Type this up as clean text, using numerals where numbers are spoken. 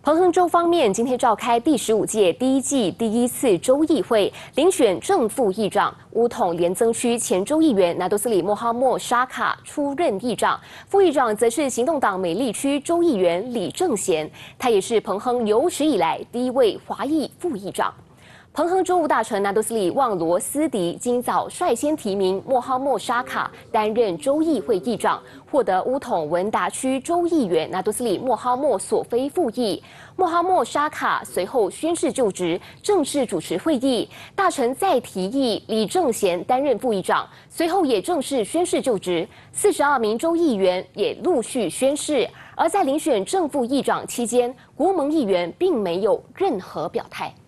彭亨州方面今天召开第15届第1季第1次州议会，遴选正副议长。乌统联增区前州议员拿督斯里莫哈默沙卡出任议长，副议长则是行动党美丽区州议员李正贤，他也是彭亨有史以来第1位华裔副议长。 彭亨州务大臣拿督斯里旺罗斯迪今早率先提名莫哈默沙卡担任州议会议长，获得乌统文达区州议员拿督斯里莫哈默索菲复议。莫哈默沙卡随后宣誓就职，正式主持会议。大臣再提议李正贤担任副议长，随后也正式宣誓就职。42名州议员也陆续宣誓。而在遴选正副议长期间，国盟议员并没有任何表态。